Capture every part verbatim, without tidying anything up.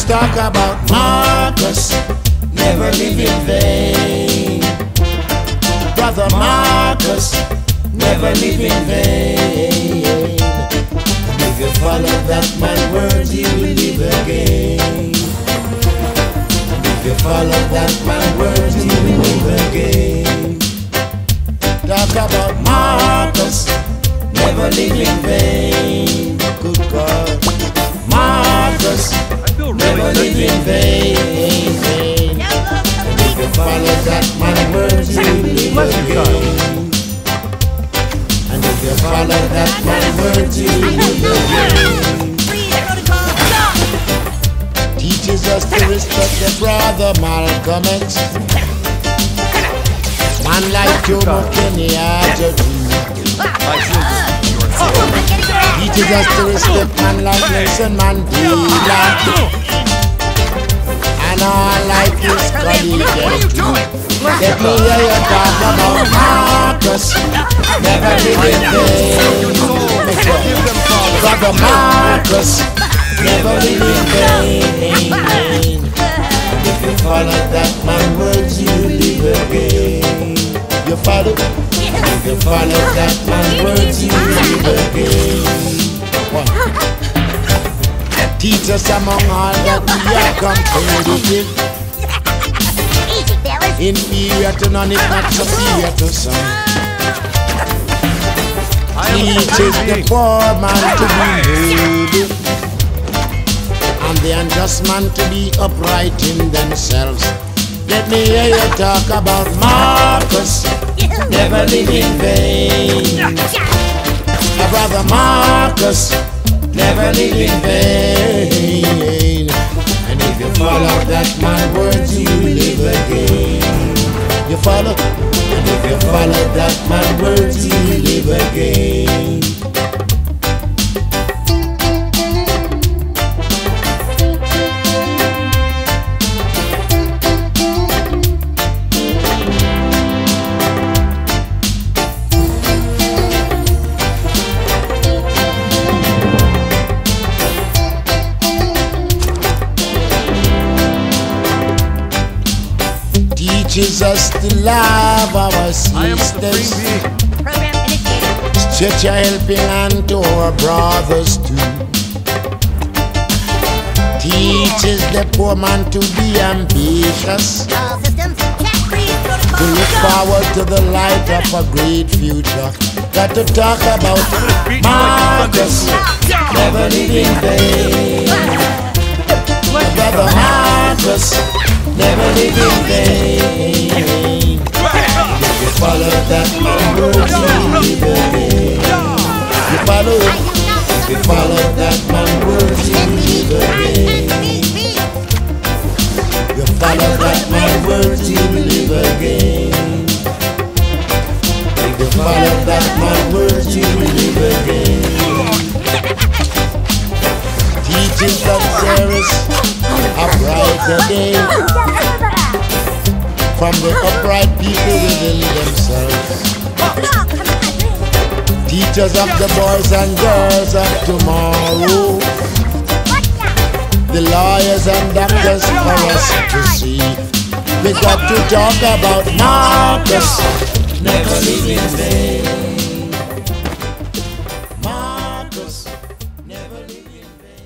talk about Marcus, never live in vain. Brother Marcus, never live in vain. If you follow that man words, you will live again. If you follow that man words, you will live again. Talk about Marcus, never live in vain. Good God, Marcus, never live in vain. And if you follow that man words, you will live again. And if you follow that man words, you will live again. Teaches us to respect the brother Malcolm X. Man like Jomo Kenyatta teaches us to respect man like Nelson Mandela and all like his colleagues too. Let me hear you talk about Marcus, never live in vain. Brother Marcus, never live in vain. If you follow that man words, you live again. You follow? If you follow that man words, you live again. One. Teach us among all that we are competitive, inferior to none, if not superior to some. Teaches the poor man to be holy, and the unjust man to be upright in themselves. Let me hear you talk about Marcus, never live in vain. My brother Marcus, never live in vain. And if you follow that man words, you live again. You follow? And if you follow that man words, you live again. Teaches us to love our sisters. Program initiated. Stretch a helping hand to our brothers too. Teaches the poor man to be ambitious, All systems check. Freeze to protocol. look forward to the light of a great future. Got to talk about Marcus, never live in vain. My brother Marcus, never live in vain. If you follow that man words, you live again. You follow, if you follow that man words, you live again. You follow that man words, you live again. If you follow that man words, you live again. Teaches that there is a brighter day from the upright people within themselves. Teachers of the boys and girls of tomorrow, the lawyers and doctors for us to see. We got to talk about Marcus, never live in vain. Marcus, never live in vain.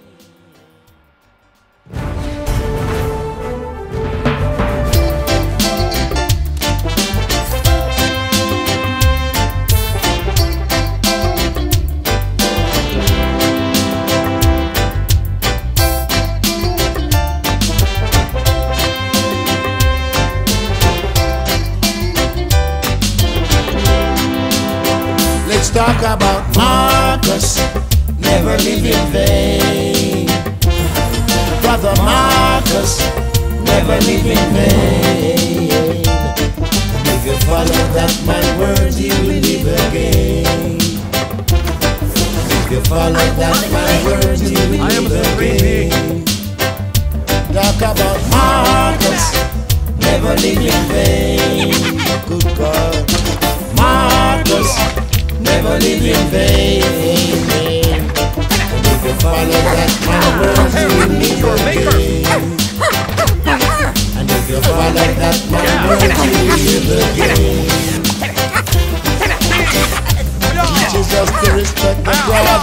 Let's talk about Marcus, never live in vain. Brother Marcus, never live in vain. If you follow that man words, you will live again. If you follow that man words, you will live again. Talk about Marcus, never live in vain. Good God, Marcus, never live in vain. And if you follow that man words, you will live again.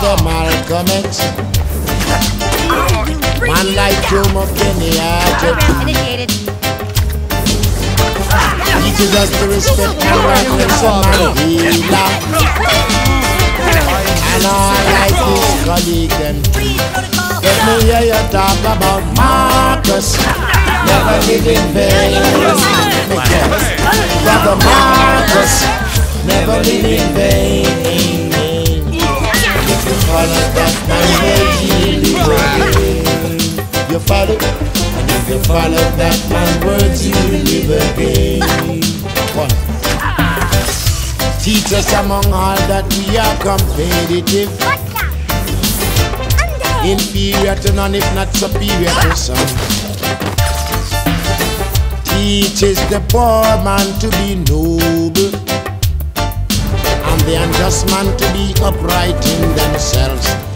Brother Malcolm X, man like Jomo Kenyatta, Program initiated. teaches us to respect and reverence Mandela and all like his colleague them. Let me hear you talk about Marcus, never live in vain. Brother Marcus, never live in vain. If you follow that man, you live again. You follow, and if you follow that man words, you live again. One. Teach us among all that we are competitive, inferior to none, if not superior to some. Teaches the poor man to be noble, and the unjust man to be upright in themselves.